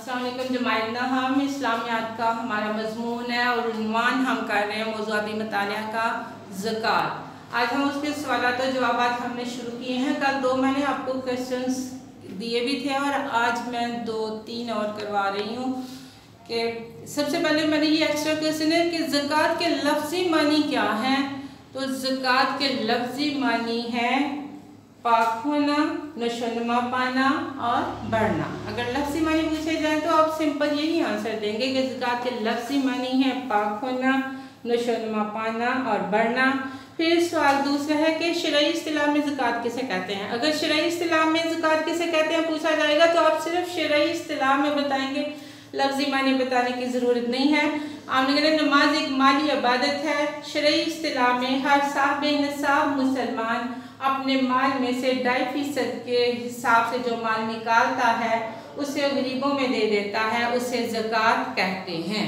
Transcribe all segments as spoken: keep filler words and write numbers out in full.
अस्सलाम वालेकुम जमाइना, हम इस्लामियात का हमारा मजमून है और उन्वान हम कर रहे हैं मौज़ूआती मुतालिया का ज़कात। आज हम उसके सवालात और जवाबात हमने शुरू किए हैं। कल दो मैंने आपको क्वेश्चंस दिए भी थे और आज मैं दो तीन और करवा रही हूँ। कि सबसे पहले मैंने ये एक्स्ट्रा क्वेश्चन है कि ज़कात के लफ्ज़ी मानी क्या हैं। तो ज़कात के लफ्ज़ी मानी है पाक होना, नशोनुमा पाना और बढ़ना। अगर लफ्ज़ी मानी पूछे जाए तो आप सिंपल यही आंसर देंगे कि ज़कात के लफ्ज़ी मानी है पाक होना, नशोनुमा पाना और बढ़ना। फिर सवाल दूसरा है कि शरई इस्तिलाह में ज़कात किसे कहते हैं। अगर शरई इस्तिलाह में ज़कात किसे कहते हैं पूछा जाएगा तो आप सिर्फ शरई इस्तिलाह में बताएंगे, लफ्ज़ी मानी बताने की ज़रूरत नहीं है। आपने कहना नमाज एक माली इबादत है। शरई इस्तिलाह में हर साहिब निसाब मुसलमान अपने माल में से ढाई फीसद के हिसाब से जो माल निकालता है उसे गरीबों में दे देता है, उसे ज़कात कहते हैं।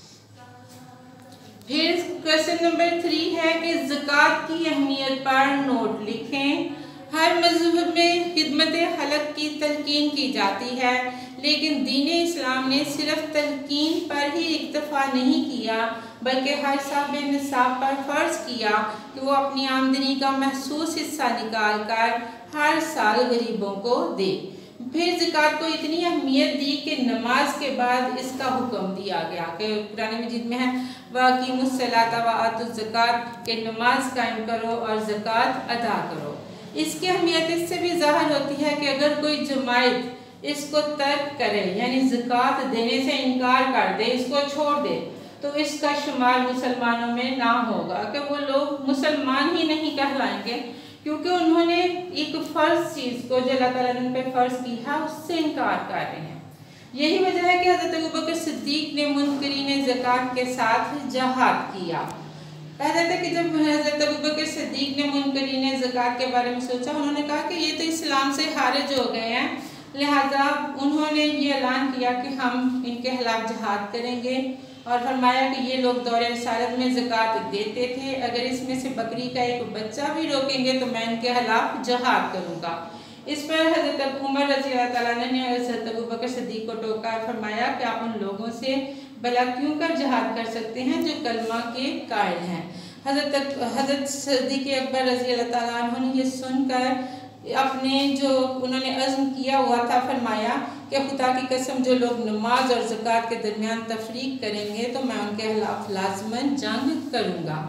फिर क्वेश्चन नंबर थ्री है कि ज़कात की अहमियत पर नोट लिखें। हर मज़हब में खिदमत खलक की तलकीन की जाती है, लेकिन दीन इस्लाम ने सिर्फ तलकीन पर ही इक्तफा नहीं किया बल्कि हर साहिब निसाब पर फ़र्ज़ किया कि वो अपनी आमदनी का महसूस हिस्सा निकाल कर हर साल गरीबों को दे। फिर ज़कात को इतनी अहमियत दी कि नमाज के बाद इसका हुक्म दिया गया कि कुरान मजीद में है वाक़िमुस्सलात व आतुज़्ज़कात के नमाज कायम करो और ज़कात अदा करो। इसकी अहमियत इससे भी ज़ाहिर होती है कि अगर कोई जमात इसको तर्क करे यानी ज़कात देने से इनकार कर दे, इसको छोड़ दे, तो इसका शुमार मुसलमानों में ना होगा कि वो लोग मुसलमान ही नहीं कहलाएंगे, क्योंकि उन्होंने एक फ़र्ज़ चीज़ को जो अल्लाह ताला ने उन पे फ़र्ज़ की है उससे इनकार कर रहे हैं। यही वजह है कि हज़रत अबू बकर सिद्दीक़ ने मुनकरीन ज़कात के साथ जहाद किया। कहते थे कि जब हज़रत अबू बकर सिद्दीक़ ने मुनकरीन ज़कात के बारे में सोचा, उन्होंने कहा कि ये तो इस्लाम से खारिज हो गए हैं, लिहाजा उन्होंने ये ऐलान किया कि हम इनके खिलाफ जहाद करेंगे और फरमाया कि ये लोग दौरे रिसालत में ज़कात देते थे, अगर इसमें से बकरी का एक बच्चा भी रोकेंगे तो मैं इनके खिलाफ जहाद करूँगा। इस पर हज़रत उमर रज़ी अल्लाह तआला ने हज़रत अबू बकर सिद्दीक़ को टोका और फरमाया कि आप उन लोगों से भला क्यों कर जहाद कर सकते हैं जो कलमा के कायल हैं। हज़रत हज़रत सिद्दीक़ अकबर रज़ी अल्लाह तआला अन्हु ने ये सुनकर अपने जो उन्होंने अज़्म किया हुआ था फरमाया कि खुदा की कसम जो लोग नमाज और ज़कात के दरमियान तफरीक करेंगे तो मैं उनके खिलाफ लाज़मन जंग करूँगा।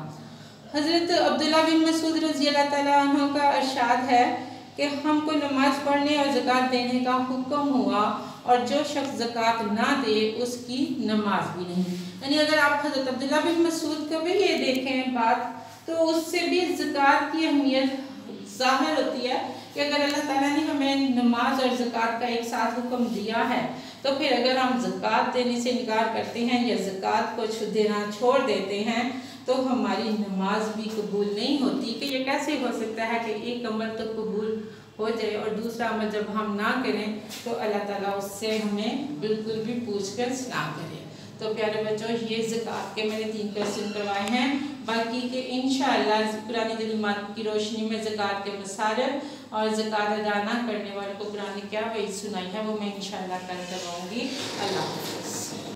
हज़रत अब्दुल्ला बिन मसूद रज़ी अल्लाह तआला अन्हु का इरशाद है कि हमको नमाज पढ़ने और ज़कात देने का हुक्म हुआ और जो शख्स ज़कात ना दे उसकी नमाज भी नहीं। यानी अगर आप हज़रत अब्दुल्ला बिन मसूद का भी ये देखें बात, तो उससे भी ज़कात की अहमियत ज़ाहिर होती है कि अगर अल्लाह ताला ने हमें नमाज और ज़कात का एक साथ हुक्म दिया है तो फिर अगर हम ज़कात देने से इनकार करते हैं या ज़कात को देना छोड़ देते हैं तो हमारी नमाज भी कबूल नहीं होती। कि ये कैसे हो सकता है कि एक अमल तो कबूल हो जाए और दूसरा अमल जब हम ना करें तो अल्लाह ताला उससे हमें बिल्कुल भी पूछकर ना करें। तो प्यारे बच्चों, ये ज़कात के मैंने तीन क्वेश्चन करवाए हैं, बाकी के इंशाअल्लाह कुरानी तलीमात की रोशनी में ज़कात के मसाइल और ज़कात अदा ना करने वालों को कुरान ने क्या वही सुनाई है वो मैं इंशाअल्लाह कल करवाऊँगी। अल्लाह हाफ़िज़।